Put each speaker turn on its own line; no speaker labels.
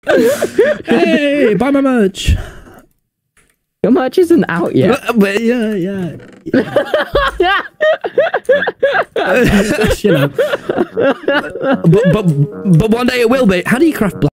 Hey, buy my merch.
Your merch isn't out yet.
But yeah. You know. But one day it will be. How do you craft black?